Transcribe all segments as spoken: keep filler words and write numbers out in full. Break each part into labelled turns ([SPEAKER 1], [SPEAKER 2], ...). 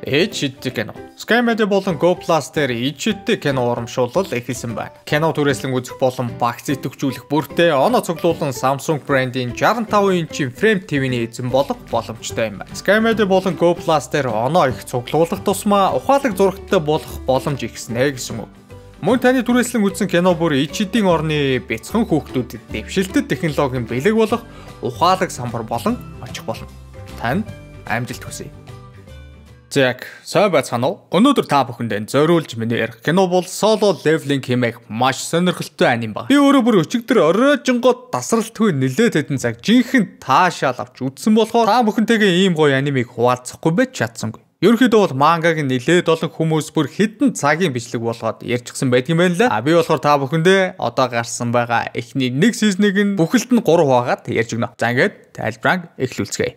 [SPEAKER 1] Ичид кино. Sky Media болон Go Plus дээр ичид кино урамшуулал эхэлсэн байна. Кино түрээслэн үзэх болон багц идэвхжүүлэх бүртээ оноо цуглуулан Samsung брендийн шестьдесят пять инчийн Frame ти ви-ний эзэн болох боломжтой юм байна. Sky Media болон Go Plus дээр оноо их цуглуулах тусмаа ухаалаг зурагтай болох боломж ихснэ гэсэн үг. Мөн таны түрээслэн үзсэн кино бүр ичидийн орны бяцхан хүүхдүүдэд дэвшилтэд технологийн бэлэг болох ухаалаг самбар болон очих болно. Танд амжилт хүсье. Зэг, сайн байцгаана уу? Өнөөдөр та бүхэндээ зориулж миний ярих кино бол Solo Leveling хэмээх маш сонирхолтой аним ба. Би өөрөө бүр өчигдөр оройжонгоо тасралтгүй нэлээд хэдэн цаг жинхэнэ таашаал авч үзсэн болохоор та бүхэнтэйгээ ийм гоё анимыг хуваалцахгүй байж чадсангүй. Ерөнхийдөө бол мангаг нэлээд олон хүмүүс бүр хэдэн цагийн бичлэг болгоод ярьчихсан байдгийн байна лээ. А би болохоор та бүхэндээ одоо гарсан байгаа эхний нэг сизнийг нь бүхэлд нь гурав хаагаад ярьж өгнө. За ингээд тайлбараа эхлүүлцгээе.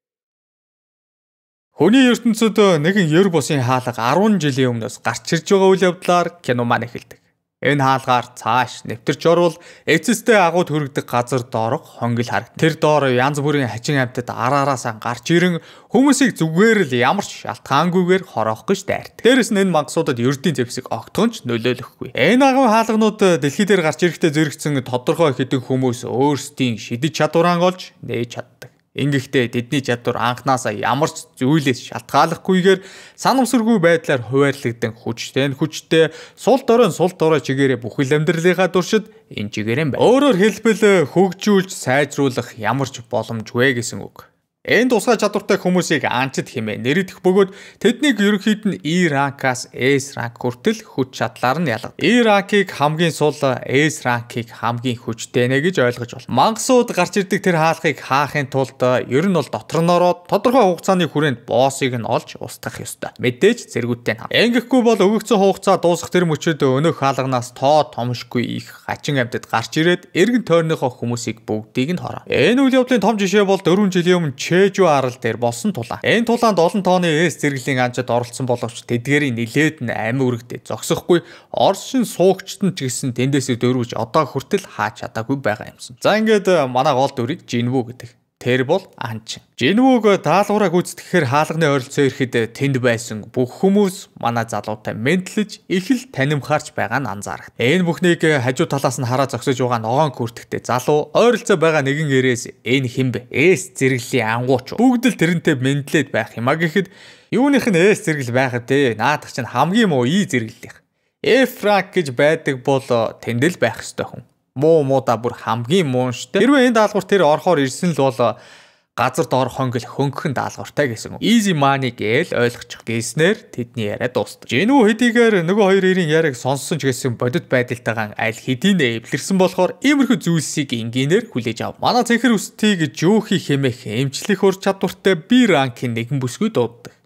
[SPEAKER 1] Хүний ертөнцид нэгэн ер бусын хаалга арван жилийн өмнөөс гарч ирж байгаа үйл явдлаар кино маань эхэлдэг. Энэ хаалгаар цааш нэвтэрч орвол эцэстээ агуу төрөгдөг газар доорх хонгил харагд. Тэр доор янз бүрийн хачин амьтад араараасаа гарч ирэн хүмүүсийг зүгээр л ямар ч шалтгаангүйгээр хороох гэж дайрдаг. Дээрэс нь энэ мангасуудад ердийн зэвсэг огтхонч нөлөөлөхгүй. Энэ агуу хаалганууд дэлхий дээр гарч ирэхдээ зэрэгцэн тодорхой хэдэн хүмүүс өөрсдийн шидэж чадвараа олж нээж чаддаг. Ингэхдээ тэдний чадвар анханасаа ямар ч зүйлээс шалтгааллахгүйгээр санамсаргүй байдлаар хуваарлагдсан хүчтэй нь хүчтэй сул дорой сул дорой чигээрээ бүхэл амьдралынхаа туршид энэ чигээрэн байна. Өөрөөр хэлбэл хөгжүүлж сайжруулах ямар ч боломжгүй гэсэн үг. Энэ тусгай чадвартай хүмүүсийг анчид хэмээн нэрийдэх бөгөөд тэднийг ерөнхийд нь E ранкаас S ранк хүртэл хүч чадлаар нь ялгадаг. E ранкийг хамгийн сул, S ранкийг хамгийн хүчтэй нэ гэж ойлгож байна. Мангасууд гарч ирдэг тэр хаалгыг хаахын тулд ер нь бол дотор нь ороод тодорхой хугацааны хүрээнд боссыг нь олж устгах ёстой. Мэдээж зэргүүттэй хам. Ингэхгүй бол өгөгдсөн хугацаа дуусах тэр мөчөд өнөөх хаалганаас тоо томшгүй их хачин амьтад гарч ирээд эргэн тойрныхоо хүмүүсийг бүгдийг нь хороо. Энэ үйл явдлын том жишээ бол дөрвөн жилийн өмнө Чэжүү арал дээр болсон тулаан. Энэ тулаанд олон тооны эс зэрэглэлийн анчид оролцсон боловч тэдгээрийн нилээд нь амин үрэгдээ зогсохгүй оршин суугчт нь ч гэсэн тэндээсээ дөрвөж одоо хүртэл хаач чадаагүй байгаа юмсан. За ингээд манай гол дүрийг Жинвүү гэдэг. Тэр бол анчин. Жинвүүг даалгавраа гүйцэтгэхээр хаалганы ойролцоо ирэхэд тэнд байсан бүх хүмүүс манай залуутай мэдлэж их л танимхаарч байгаа нь анзаарах. Энэ бүхнийг хажуу талаас нь хараа зогсож байгаа ногоон күртэгтэй залуу ойролцоо байгаа нэгэн эрээс энэ химбэ эс зэрэглэлийн ангууч бүгд л тэрнтэй мэдлээд байх юм а гэхэд юуных нь эс зэрэгэл байхад те наадах чинь хамгийн муу И зэрэглэлийнх. F rank гэж байдаг бол тэндэл байх ёстой хүн. Муу муудаа бүр хамгийн муу штэ. Хэрвээ энэ даалгавар тэр орохоор ирсэн л бол газар доор хонгил хөнгөн даалгавартай гэсэн үг. Easy money гээл ойлгочих гэснээр тэдний яриа дуустав. Жинүү хэдийгээр нөгөө хоёр ирийн яриаг сонссон ч гэсэн бодит байдалтайгаа аль хэдийн эвлэрсэн болохоор иймэрхүү зүйлсийг энгийнээр хүлээж ав. Манай цэнхэр үстийг жүүхи хэмээх эмчлэх ур чадвартай B ранкын нэгэн бүсгүй дууддаг.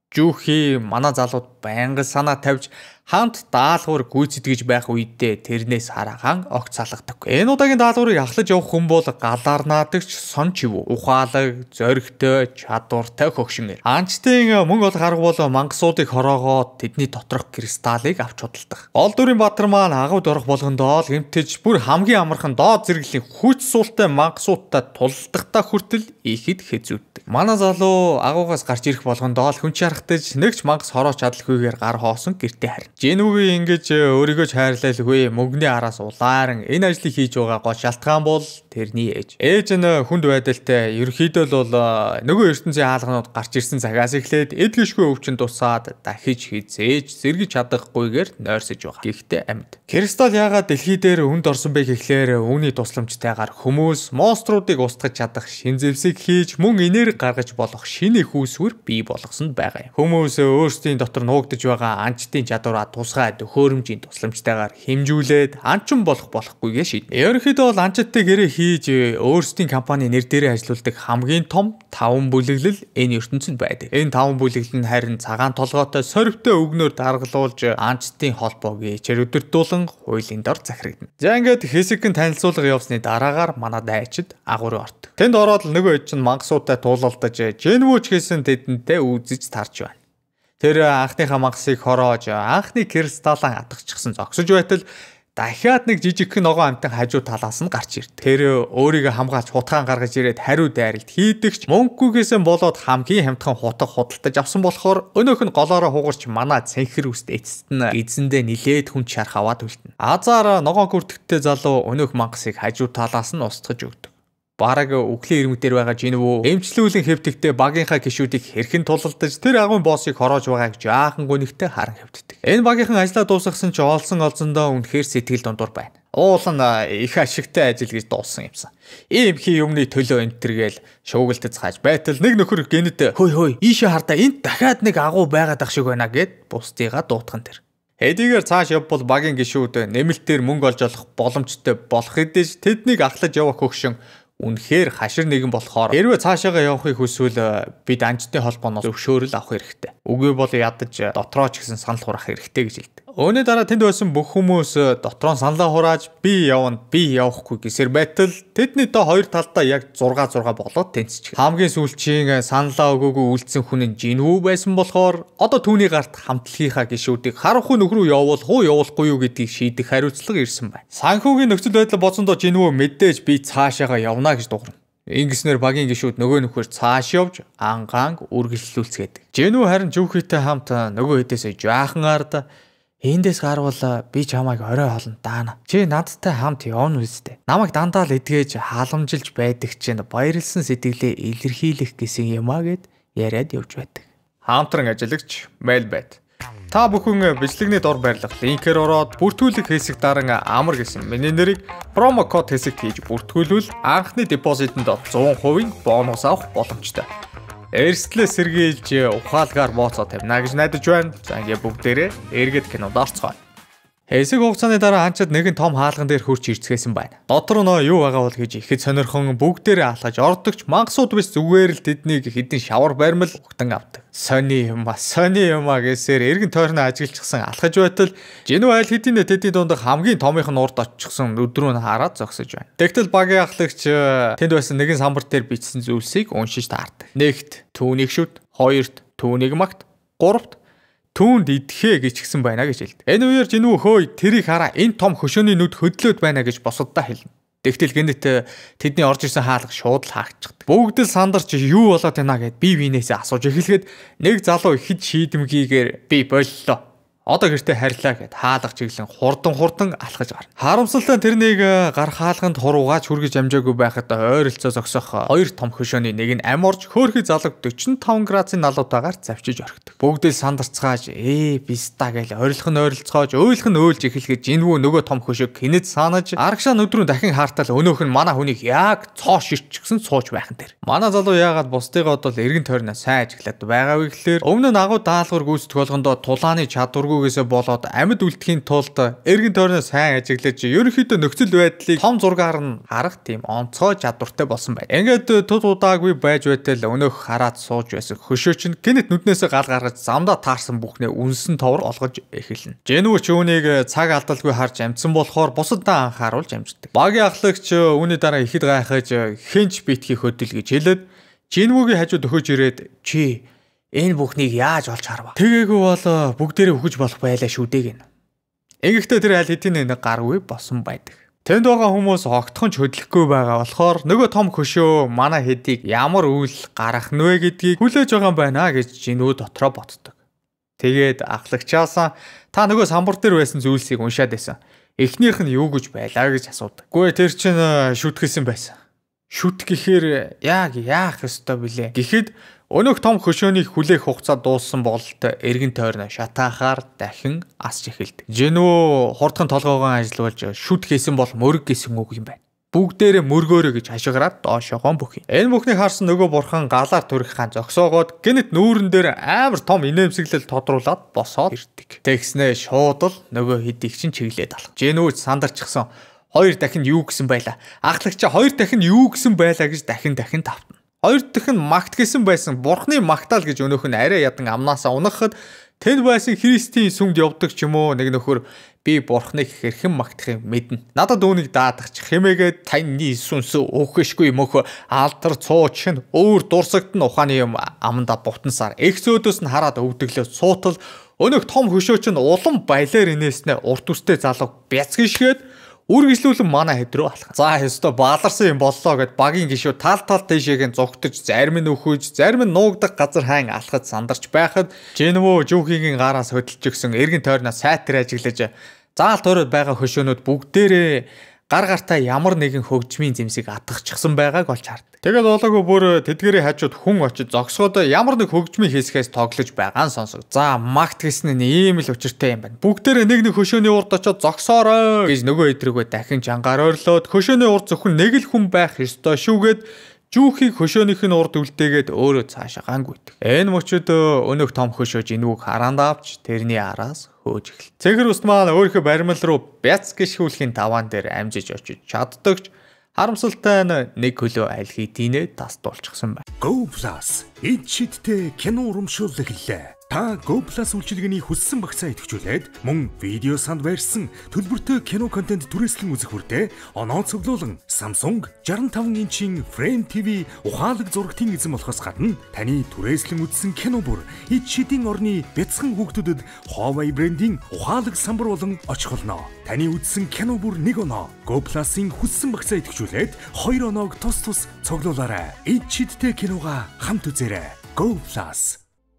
[SPEAKER 1] Жүүхи манай залууд байнга санаа тавьж хамт даалгавар гүйцэтгэж байх үедээ тэрнээс хараахан огт салгадаг. Энэ удаагийн даалгаврыг ахлаж явах хүн бол галаар наадагч сон чив, ухаалаг, зоригтой, чадвартай хөгшинээр. Анчтын мөнгө олох арга бол мангасуудыг хороогоод тэдний доторх кристаллыг авч худалдах. Гол дүрийн баатар маань агавд орох болгондоо л гэмтэж бүр хамгийн амархан доод зэрэглэлийн хүч суултай мангасуудтай тулалдахдаа хүртэл ихэд хэзүүддэг. Манай залуу агуугаас гарч ирэх болгондоо л хүн чарахтаж нэгч мангас хорооч чадалгүйгээр гар хоосон гэртээ харин. Жинүүгийн ингэж өөрийгөө ч хайрлайлгүй мөнгөний араас улааран энэ ажлыг хийж байгаа гол шалтгаан бол тэрний ээж. Ээж нь хүнд байдалтай ерөнхийдөө бол нөгөө ертөнцийн хаалганууд гарч ирсэн цагаас эхлээд эд гიშгүй өвчин тусаад дахиж хизээж сэргэж чадахгүйгээр нойрсож байгаа. Гэхдээ амьд. Кристалл яагаад дэлхий дээр хүнд орсон бэ гэхлээр үүний тусламжтайгаар хүмүүс монструудыг устгаж чадах шин зэвсэг хийж мөн энерги гаргаж болох шинэ хүүсвэр бий болгосон байгаа юм. Хүмүүс өөрсдийн дотор нуугдж байгаа анчтын чадвараа тусгай төхөөрөмжийн тусламжтайгаар хэмжүүлээд анчин болох болохгүйгээ шийднэ. Ерөнхийдөө бол анчттай гэрээ хийж өөрсдийн компани нэр дээрээ ажилуулдаг хамгийн том таван бүлэглэл энэ ертөнцид байдаг. Энэ таван бүлэглэл нь харин цагаан толгойтой сорвтой өгнөөр даргалуулж анчтын холбоог ичээр өдөртүүлэн хуулийн дор захирагдана. За ингээд хэсэгэн танилцуулга явсны дараагаар манай дайчид агуурын орт. Тэнд ороод нөгөө хэд чинь мангасуудтай туулалдаж Жинвүүч гэсэн тэдэнтэй үзэж тарж байна. Тэр анхныхаа мангасыг хороож анхны кристаллаа атгачихсан зогсож байтал Дахиад нэг жижигхэн ногоон амтан хажуу талаас нь гарч ирдэг. Тэр өөрийгөө хамгаалж хутгаан гаргаж ирээд хариу дайралт хийдэгч мөнгөгөөсөө болоод хамгийн хамтхан хутга худалдаж авсан болохоор өнөөх нь голоороо хугарч манай цэнхэр үст эцэст нь эзэндээ нилээд хүн чарх аваад үлдэнэ. Азар ногоон гүртгтээ залуу өнөөх мангасыг хажуу талаас нь устгаж өгдөг. Бараг үхлийн ирмэг дээр байгаа жинвүү эмчлүүлэн хэвтэгтээ багийнхаа гишүүдийг хэрхэн тулалдаж тэр агуун боссыг хороож байгааг жаахан гүнигтэй харан хэвтдэг. Энэ багийнхан ажлаа дуусгасан ч олсон олзондоо үнэхээр сэтгэл дундуур байна. Уул нь их ашигтай ажил гэж дуусан юмсан. Ийм хий юмны төлөө энтергээл шуугилтц хааж байтал нэг нөхөр гэнэт хөөй хөөй ийшээ хардаа энд дахиад нэг агуу байгаад ах шиг байна гэд бусдыгаа дуутган тэр. Хэдийгээр цааш явбал багийн гишүүд нэмэлтээр мөнгө олж олох боломжтой болох хэдиж тэднийг ахлаж явах хөгшин үнэхээр хашир нэгэн болохоор хэрвээ цаашаагаа явахыг хүсвэл бид анчны холбооноос зөвшөөрөл авах хэрэгтэй. Үгүй бол ядаж дотроо ч гэсэн санал хураах хэрэгтэй гэж хэлдэг. Үүний дараа тэнд байсан бүх хүмүүс дотроо саналаа хурааж би явна, би явахгүй гэсээр байтал тэдний доо хоёр талдаа яг зурга зурга болоод тэнцчих. Хамгийн сүүлчийн саналаа өгөөгүй үлдсэн хүн нь жинвүү байсан болохоор одоо түүний гарт хамтлагийнхаа гишүүдийг харанхуй нөхрөө явуул хуу явуулахгүй юу гэдгийг шийдэх хариуцлага ирсэн байна. Санхүүгийн нөхцөл байдал боцондоо жинвүү мэдээж би цаашаага явна гэж дуурна. Ингэснээр багийн гишүүд нөгөө нөхөр цааш явж ангаанг үргэлжлүүлцгээдэг. Жинвүү харин жүвхийтэй хамт нөгөө хэдээсээ жаахан ард эндээс гарвал би чамайг орой холно даана. Чи надтай хамт явна үстэй. Намайг дандаа л эдгэж халамжилж байдаг чинь баярлсан сэтгэлээ илэрхийлэх гэсэн юм а гэд яриад явж байдаг. Хамтран ажиллагч Мэлбет. Та бүхэн бичлэгний дор байрлах линкээр ороод бүртгүүлэх хэсэг даран амар гэсэн миний нэрийг промо код хэсэгт хийж бүртгүүлвэл анхны депозитэнд зуун хувийн бонус авах боломжтой. Эрсдлээ сэргийлж ухаалгаар бооцоо тавина гэж найдаж байна. За ингээ бүгдээрээ эргээд кинонд орцгоё. Хэсэг хугацааны дараа анчад нэгэн том хаалган дээр хурч ирцгээсэн байна. Дотор нөө юу байгаа бол гэж ихэд сонирхон бүгдээрээ алхаж ордогч мангасууд биш зүгээр л тэднийг хідэн шавар баримл угтан авдаг. Сони юм ба сони юм а гэсээр эргэн тойрноо ажиглчихсан алхаж байтал жинүү айл хэдийнэ тэдний дунд хамгийн томийнх нь урд оччихсан өдрөө нь хараад зогсож байна. Тэгтэл багийн ахлагч тэнд байсан нэгэн самбар дээр бичсэн зүйлсийг уншиж таардаг. Нэгт түүнийг шүт, хоёрт түүнийг магт, гуравт түүнд идэхэ гिचгсэн байна гэж хэлдэг. Энэ үеэр жинүү хөөй тэрийг хараа энэ том хөшөөний нүд хөдлөөд байна гэж босоддоо хэлнэ. Тэгтэл гэнэт тэдний орж ирсэн хаалга шууд л хаагчихдаг. Бүгд л сандарч юу болоод байна гэд бие биенээсээ асууж эхлэхэд нэг залуу ихэд шийдэмгийгээр би боллоо. Одоо гэртээ харьлаа гэд хаалга чиглэн хурдан хурдан алхаж гарна. Харамсалтай тэрнийг гар хаалганд хуруугаач хүргэж амжаагүй байхад ойролцоо зогсох хоёр том хөшөөний нэг нь ам орж хөөрхий залууг forty five градусын налуутаагаар завчиж орхидог. Бүгдээ сандарцгааж ээ биста гэж орилхон ойролцоож өөлхөн өөлж эхлэхэд жинвүү нөгөө том хөшөөг хинэд санаж арагшаа нүдрүүн дахин хаартал өнөөх нь манай хүнийг яг цоо ширчгсэн сууж байхан тэр. Манай залуу яагаад бусдыгаа бол эргэн тойрноо сайн ажиглаад байгаа вэ гэхлээр өмнө нь агуу даалгавар гүйцэтгэх болгондоо тулааны чадваргүйгээсээ болоод амьд үлдэхийн тулд эргэн тойрноо сайн ажиглаж ерөнхийдөө нөхцөл байдлыг том зургаар нь харах тийм онцгой чадвартай болсон байна. Ингээд тул удаагүй байж байтал өнөөх хараад сууж байсан хөшөө чинь гинэт нүднээсээ гал гаргаж замдаа таарсан бүхнээ үнсэн товор олгож эхэлнэ. Жинүү ч үүнийг цаг алдалгүй харж амжсан болохоор бусадаа анхааруулж амждаг. Багийн ахлагч үүний дараа ихэд гайхаж хинч битгий хөдөл гэж хэлээд жинүүгийн хажууд өгөөж ирээд чи энэ бүхнийг яаж олж харав? Тэгээгүй бол бүгдээрээ өгөж болох байлаа шүү дээ гин. Ингэхдээ тэр аль хэдийн нэг гаргүй болсон байдаг. Тэнд байгаа хүмүүс огтхон ч хөдлөхгүй байгаа болохоор нөгөө том хөшөө манай хэдийг ямар үйл гарах нвэ гэдгийг хүлээж байгаа юм байна гэж жинүү дотроо боддог. Тэгээд ахлагчаасаа та нөгөө самбар дээр байсан зүйлсийг уншаад байсан. Эхнийх нь юу гэж байлаа гэж асуудаг. Гүй тэр чинь шүтгэсэн байсан. Шүт гэхээр яг яах ёстой бэлээ гэхэд өнөөх том хөшөөний хүлээх хугацаа дууссан бололт эргэн тойрно шатаахаар дахин асч эхэлдэг. Жинүү хурдхан толгоогоо ажиллуулж шүт хийсэн бол мөрөг гэсэн үг юм байна. Бүгдээрээ мөргөөрөө гэж хашгираад доошоогоо бүхий. Энэ бүхнийг харсан нөгөө бурхан галаар төрөх хаан зогсоогоод гинэт нүүрэн дээр амар том инээмсэглэл тодруулаад босоод ирдэг. Тэгснээ шууд л нөгөө хэдийг чинь чиглээд алах. Жинүү сандарчихсан. Хоёр дахин юу гэсэн байлаа. Ахлагчаа хоёр дахин юу гэсэн байлаа гэж дахин дахин тавтана. Хоёр дахин магт гэсэн байсан. Бурхны магтаал гэж өнөөх нь арай ядан амнаасаа унахад тэнд байсан Христийн сүмд явдаг ч юм уу нэг нөхөр би бурхныг хэрхэн магтахыг мэднэ. Надад үүнийг даадах ч хэмээгээд таны сүнс өөхөшгүй мөх алдар цууч нь өөр дурсагт нь ухааны юм аманда бутансаар их зөөдөөс нь хараад өвдөглөө суутал Өнөөх том хөшөөч нь улам баялаар инээснэ урт үстэй залуу бяцгийшгээд үргэлжлүүлэн манай хэд рүү алхав. За ёстой бааларсан юм боллоо гэд багийн гишүүд тал тал дэшегийн зугтаж, зарим нь өхөж, зарим нь нуугдах газар хайн алхаж сандарч байхад Женвөө Жүүхигийн гараас хөдөлж өгсөн эргэн тойрноос сайтар ажиглаж заал тойроод байгаа хөшөөнүүд бүгдээрээ гар гартаа ямар нэгэн хөгжмийн зэмсийг атгахчихсан байгааг олж хард. Тэгээд болоогүй бүр тэдгэрийн хажууд хүн очиж зогсоход ямар нэг хөгжмийн хэсгээс тоглож байгаа нь сонсог. За магт гэсэн нь ийм л учиртай юм байна. Бүгдээрээ нэг нэг хөшөөний урд очиж зогсоорой гэж нөгөө эдрэгөө дахин чангаар ойрлоод хөшөөний урд зөвхөн нэг л хүн байх ёстой шүүгээд Жүүхийг хөшөөнийх нь урд үлдээгээд өөрөө цаашаа гангүйдэг. Энэ мөчөд өнөөх том хөшөө Женвүүг хараанд авч тэрний араас хөөж эхэл. Цэгэр ус маань өөрийнхөө баримл руу бяц гიშгүүлэхийн таваан дээр амжиж очиж чаддагч харамсалтай нь нэг хөлөө аль хэдийнэ тасдуулчихсан байна.
[SPEAKER 2] Go Plus эд шидтэй кино урамшуул эхэллээ. Та Go Plus үйлчилгээний хүссэн багцаа идэвхжүүлээд мөн видео санд байрсан төлбөртэй кино контент түрээслэн үзэх хүртээ оноо цуглуулан Samsung шестьдесят пять инчийн Frame ти ви ухаалаг зурагтын эзэн болохоос гадна таны түрээслэн үзсэн кино бүр эд шидийн орны бяцхан хүүхдүүдэд Huawei брендийн ухаалаг самбар болон очих болно. Таны үзсэн кино бүр нэг оноо Go Plus-ын хүссэн багцаа идэвхжүүлээд хоёр оноог тус тус цуглуулаарай. Эд шидтэй киногаа хамт үзээрэй. Go Plus.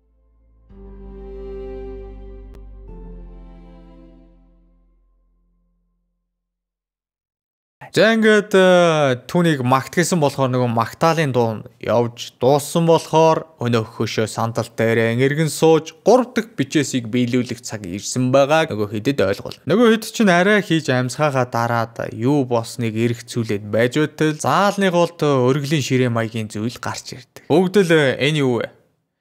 [SPEAKER 1] За ингээд түүнийг магт гэсэн болохоор нөгөө магтаалын дуу явж дууссан болохоор өнөөх хөшөө сандал дээр эргэн сууж гурав дахь бичээсийг биелүүлэх цаг ирсэн байгаа нөгөө хэдэд ойлгол. Нөгөө хэд чинь арай хийж амсгаагаа дараад юу болсныг эргцүүлээд байж байтал заалны голд өргөлийн ширээ маягийн зүйл гарч ирдэг. Бүгд л энэ юу вэ?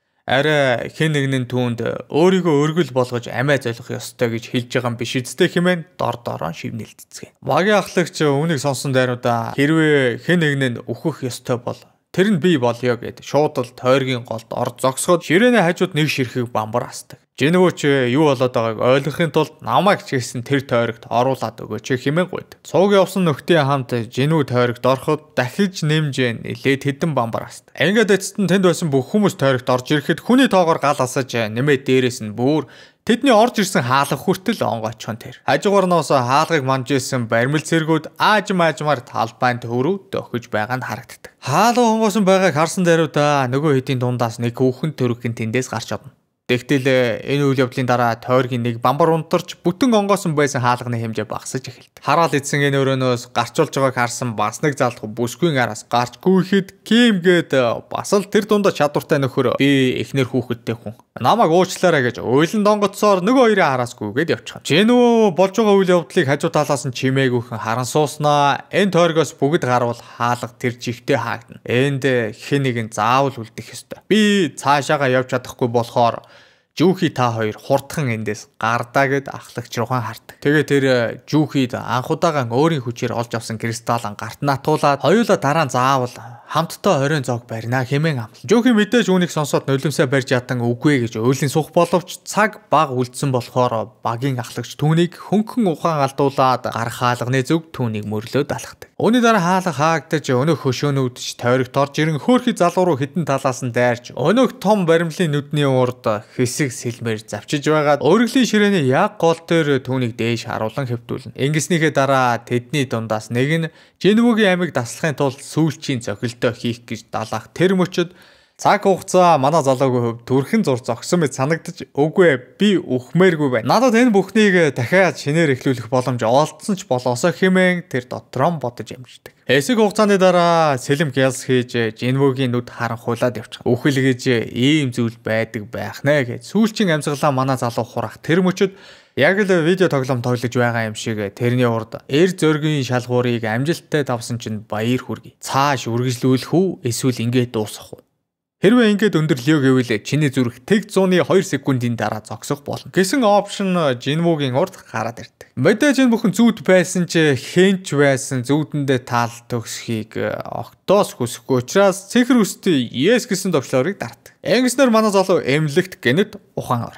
[SPEAKER 1] Арай хэн нэгэн түүнд өөрийгөө өргөл болгож амиа золих ёстой гэж хэлж байгаа юм биш үстэй хэмээн дор дороо шивнэлцгэв. Багийн ахлагч үүнийг сонсон дайруудаа хэрвээ хэн нэгэн өөхөх ёстой бол тэр нь би болёо гэд шууд л тойргийн голд орж зогсоход ширээний хажууд нэг ширхэг бамбар асдаг. Женвөө ч юу болоод байгааг ойлгохын тулд намайг ч гэсэн тэр тойрогт оруулаад өгөөч хэмээн гуйд. Цуг явсан нөхдийн хамт Женвөө тойрогт ороход дахиж нэмж нэлээд хэдэн бамбар асдаг. Ингээд эцэст нь тэнд байсан бүх хүмүүс тойрогт орж ирэхэд хүний тоогоор гал асаж нэмээд дээрээс нь бүр тэдний орж ирсэн хаалга хүртэл онгоочхон тэр. Хажуугаар нь ус хаалгыг манж исэн баримл цэргүүд аажим аажмаар талбайн төв рүү дөхөж байгаа нь харагддаг. Хаалга онгоосон байгааг харсан даруйда нөгөө хэдийн дундаас нэг хүүхэн төрөгхөн тэндээс гарч орно. Тэгтэл энэ үйл явдлын дараа тойргийн нэг бамбар унтарч бүтэн онгоосон байсан хаалганы хэмжээ багасж эхэлдэг. Хараал эдсэн энэ өрөөнөөс гарчулж байгааг харсан бас нэг залхуу бүсгүй араас гарч гүйхэд кимгээд бас л тэр дундаа чадвартай нөхөр би эхнэр хүүхэдтэй хүн. Намайг уучлаарай гэж уйлан донгоцсоор нөгөө хоёрын араас гүйгээд явчихсан. Женвөө болж байгаа үйл явдлыг хажуу талаас нь чимээгүйхэн харан сууснаа. Энэ тойргоос бүгд гарвал хаалга тэр жигтэй хаагдана. Энд хэн нэгэн заавал үлдэх ёстой. Би цаашаага явж чадахгүй болохоор Жүүхи та хоёр хурдхан эндээс гардаа гэд ахлагч руухан хардаг. Тэгээ тэр Жүүхид анхудаага өөрийн хүчээр олж авсан кристаллан гарт натуулаад хоёулаа дараа нь заавал хамтдаа оройн зоог барина хэмээн амлав. Жүүхи мэдээж үүнийг сонсоод нулимсаа барьж ядан үгүй гэж ойлын суух боловч цаг баг үлдсэн болохоор багийн ахлагч түүнийг хөнгөн ухаан алдуулаад гар хаалганы зүг түүнийг мөрлөөд алхдаг. Үүний дараа хаалга хаагдаж өнөөх хөшөөнүүд ч тойрогт орж ирэн хөөрхий залуу руу хитэн талаас нь дайрч өнөөх том баримлын нүдний урд хэсэг сэлмээр завчиж байгаад өргөлийн ширээний яг гол дээр түүнийг дээш харуулan хэвтүүлнэ. Ингэснийхээ дараа тэдний дундаас нэг нь Женвөөгийн амийг даслахын тулд сүүлчийн цохилтоо хийх гэж далаах тэр мөчөд цаг хугацаа манай залуугийн хувьд түрхэн зур зогсон мэт санагдаж үгүй би үхмээргүй байна. Надад энэ бүхнийг дахиад шинээр эхлүүлэх боломж олдсон ч болоосоо хэмээн тэр дотроо бодож амждаг. Хэсэг хугацааны дараа сэлэм гялс хийж Женвөөгийн нүд харанхуулаад явчих. Үхэл гэж ийм зүйл байдаг байх нэ гэж сүүлчийн амьсгалаа манай залуу хурах тэр мөчөд яг л видео тоглоом тоглож байгаа юм шиг тэрний урд эр зөргийн шалгуурыг амжилттай давсан чинь баяр хүргэе. Цааш үргэлжлүүлэх үү эсвэл ингээд дуусгах уу? Хэрвээ ингээд өндөрлөё гэвэл чиний зүрх тэг зууны хоёр секундын дараа зогсох болно гэсэн опшн Женвөөгийн урд гараад ирдэг. Мэдээж энэ бүхэн зүуд байсан ч хэнч байсан зүудэндээ таал төгсхийг октоос хүсэхгүй учраас цэхэр үстэй yes гэсэн төвчлөрийг дарт. Ингэснээр манай залуу эмнэлэгт гэнэт ухаан орно.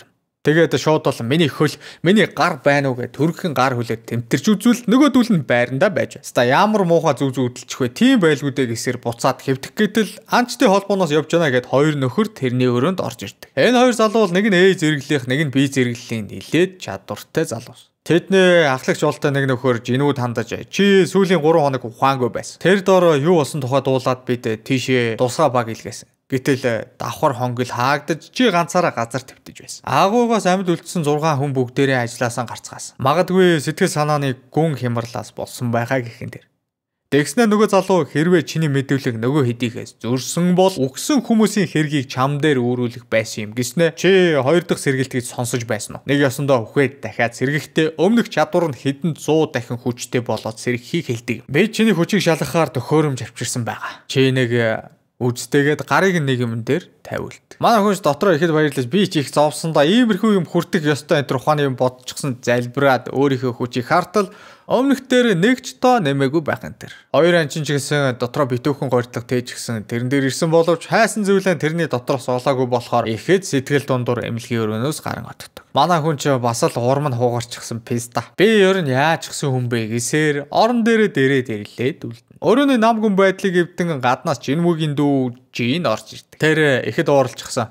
[SPEAKER 1] Тэгээд шууд бол миний хөл, миний гар байна уу гэж төрхөн гар хүлээд тэмтэрч үзвэл нөгөөдүүл нь байрандаа байж байна. Ста ямар муухай зүг зүудэлчих вэ? Тийм байлгуудыг эсэр буцаад хэвдэх гэтэл анчтай холбооноос явж байна гэд хоёр нөхөр тэрний өрөөнд орж ирдэг. Энэ хоёр залуу бол нэг нь эй зэрэглэх, нэг нь би зэрэглэлийн нилээд чадвартай залуу. Тэдний ахлагч болтой нэг нөхөр жинүүд хандаж чи сүүлийн гурван хоног ухаангүй байсан. Тэр доор юу болсон тухай дуулаад бид тийшээ тусгай баг илгээсэн. Гэтэл давхар хонгил хаагдаж чи ганцаараа газар твтэж байсан. Агуугаас амьд үлдсэн зургаан хүн бүгдээрээ ажилласаа гарцгаасан. Магадгүй сэтгэл санааны гүн хямралаас болсон байгаа гэх юм дээр. Тэгснэ нөгөө залуу хэрвээ чиний мэдүүлэг нөгөө хэдийхээс зөрсөн бол өгсөн хүмүүсийн хэргийг чам дээр өөрүүлэх байсан юм гиснэ. Чи хоёр дахь сэргэлтийг сонсож байсан уу? Нэг ёсондоо үхээд дахиад сэргэхдээ өмнөх чадвар нь хэдэн зуун дахин хүчтэй болоод сэргэхийг хэлдэг. Би чиний хүчийг шалгахаар төхөөрөмж авчирсан байгаа. Чи нэг үздээгээд гарыг нэг юм дээр тавиулт. Манай хүнс дотроо ихэд баярлаж би ч их зовсондоо иймэрхүү юм хүртэх ёстой энэ ухааны юм бодчихсон залбираад өөрийнхөө хүчийг хартал өмнөх дээр нэгч тоо нэмээгүй байх энэ төр. Хоёр анчин ч гэсэн дотроо битүүхэн горьдлого тээж гисэн тэрэн дээр ирсэн боловч хайсан зүйлэн тэрний дотроос олоогүй болохоор ихэд сэтгэл дундуур эмнэлгийн өрөөнөөс гарan отдог. Манай хүн ч бас л урам нь хугарчихсан писта. Би ер нь яаж гисэн хүн бэ гэсээр орон дээрээ дээрээ дэрлээд үлдэнэ. Өрөөний нам гүн байдлыг эвдэн гаднаас жинвүүгийн дүү жин орж ирдэг. Тэр ихэд ууралчихсан.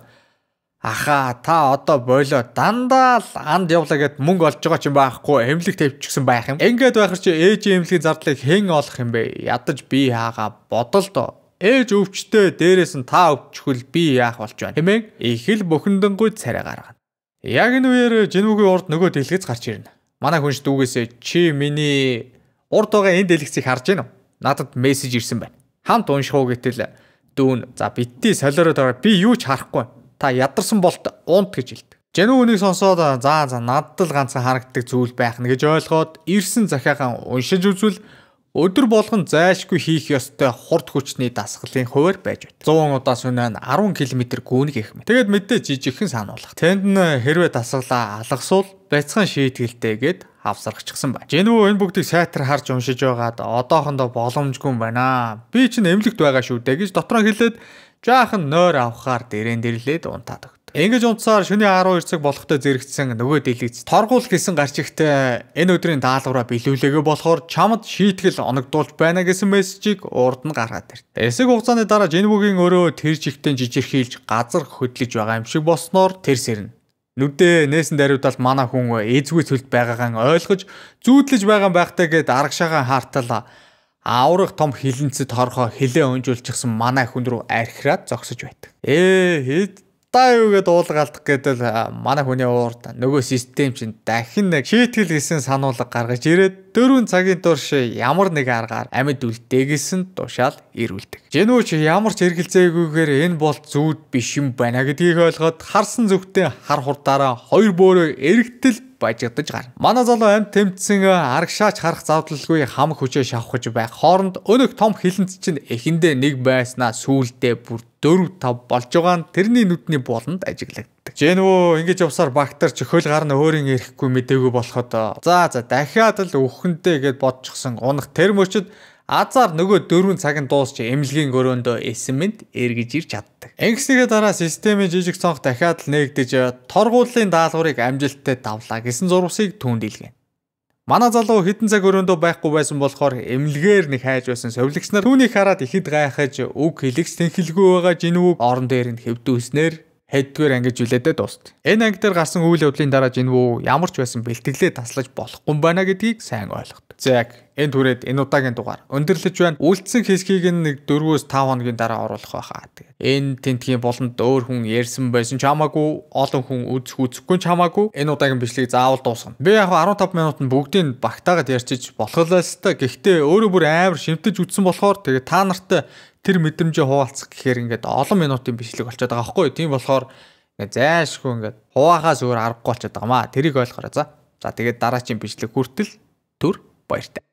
[SPEAKER 1] Аха та одоо болоо дандаа л анд явлаа гэд мөнгө олж байгаа ч юм байхгүй эмнэлэг тавьчихсан байх юм. Ингээд байхар чи ээжийн эмнэлгийн зардлыг хэн олох юм бэ? Ядаж би яага бодол доо. Ээж өвчтөө дээрээс нь та өвчхөл би яах болж байна. Хэмээн их л бөхөндөнгуй царай гаргана. Яг энэ үеэр жинвүүгийн урд нөгөө дэлгэц гарч ирнэ. Манай хүнш дүүгээсээ чи миний урд байгаа энэ дэлгэцийг харж байна уу? Надад мессеж ирсэн байна. Хамт унших уу гэтэл дүүн за битти солиороод байгаа би юу ч харахгүй. Та ядарсан болт унт гэж хэлдэг. Жинүү үнийг сонсоод за за надад л ганцхан харагддаг зүйл байх нь гэж ойлгоод ирсэн захиагаан уншиж үзвэл өдөр болгон зайлшгүй хийх ёстой хурд хүчний дасгалын хуваар байж байна. зуун удаас үнэн арван километр гүн гэх мэт. Тэгээд мэдээ жижигхэн сануулах. Тэнд нь хэрвээ дасгалаа алгасвал бяцхан шийтгэлтэйгээд хавсарчихсан байна. Жинүү энэ бүгдийг сайтар харж уншиж байгаад одоохондоо боломжгүй юм байна. Би чинь эмнэлэгт байгаа шүү дээ гэж дотроо хэлээд жаахан нойр авахаар дэрэн дэрлээд унтаад өгдөг. Ингэж унтсаар шөнийн арван хоёр цаг болохтой зэрэгцсэн нөгөө дэлгэц торгуул гэсэн гарч ихтэй энэ өдрийн даалгавраа биелүүлээгүй болохоор чамд шийтгэл оногдуулж байна гэсэн мессежийг урд нь гаргаад ирд. Эсэг хугацааны дараа Жинвүүгийн өрөө тэр жигтэн жижирхийлж газар хөдлөж байгаа юм шиг болсноор тэр сэрнэ. Нүдээ нээсэн даруйдал манай хүн эзгүй цөлд байгаагаа ойлгож зүүдлэж байгаа байхтай гээд арагшаагаа хаартал аврах том хилэнцэд хорхоо хилээ өнжүүлчихсэн манай хүн рүү архираад зогсож байдаг. Ээ хэд та юу гэдээ уулгаалдах гэдэл манай хүний уурд нөгөө систем чинь дахин нэг шийтгэл гэсэн сануулга гаргаж ирээд дөрвөн цагийн турш ямар нэг аргаар амьд үлдээгсэн тушаал ирүүлдэг. Жинүү ч ямар ч эргэлзээгүйгээр энэ бол зүуд биш юм байна гэдгийг ойлгоод харсан зүгтээ хар хурдаараа хоёр бөөрөө эргэтэл бажигдаж гарна. Манай залуу амьд тэмцсэн арагшаач харах завдлалгүй хам хүчээ шавхаж байх хооронд өнөөх том хилэнц чинь эхэндээ нэг байснаа сүүлдээ бүр дөрв тав болж байгаа нь тэрний нүдний болонд ажиглагддаг. Жинүү ингэж явсаар багтар ч хөл гар нь өөрийн ирэхгүй мэдээгүй болоход за за дахиад л өхөнтэй гэд бодчихсон унах тэр мөчөд азар нөгөө дөрвөн цагийн дуусч эмнэлгийн өрөөндөө эсэмэнд эргэж ирж чаддаг. Ингэснийхээ дараа системийн жижиг цонх дахиад л нээгдэж торгуулийн даалгаврыг амжилттай давлаа гэсэн зурвасыг түүнд илгээнэ. Манай залуу хэдэн цаг өрөөндөө байхгүй байсан болохоор эмнэлгээр нэг хайж байсан совилогч нар түүнийг хараад ихэд гайхаж үг хэлэгч тэнхэлгүй байгаа Жинвүүг орон дээр нь хэвдүүлснээр хэддгээр ангиж үлээдээ дуустав. Энэ анги дээр гарсан үйл явдлын дараа Жинвүү ямар ч байсан бэлтгэлээ таслаж болохгүй юм байна гэдгийг сайн ойлгодог. За яг энэ түрээд энэ удаагийн дугаар өндөрлөж байна. Үлдсэн хэсгийг нэг дөрвөөс тав хоногийн дараа оруулах байхаа. Тэгээд энэ тентгийн болонд өөр хүн ярьсан байсан ч хамаагүй, олон хүн үзэх үзэхгүй ч хамаагүй энэ удаагийн бичлэгийг заавал дуусгана. Би яг арван тав минутанд бүгдийг багтаагаад ярьчих болох л өстой. Гэхдээ өөрөө бүр амар шимтэж үтсэн болохоор тэгээд та нартай тэр мэдрэмжээ хуваалцах гэхээр ингээд олон минутын бичлэг болчиход байгаа байхгүй юу? Тийм болохоор ингээд зайлшгүй ингээд хуваахаас өөр аргагүй болчиход байгаа маа. Тэрийг ойлгоорой за. За тэгээд дараачийн бичлэг хүртэл түр баяртай.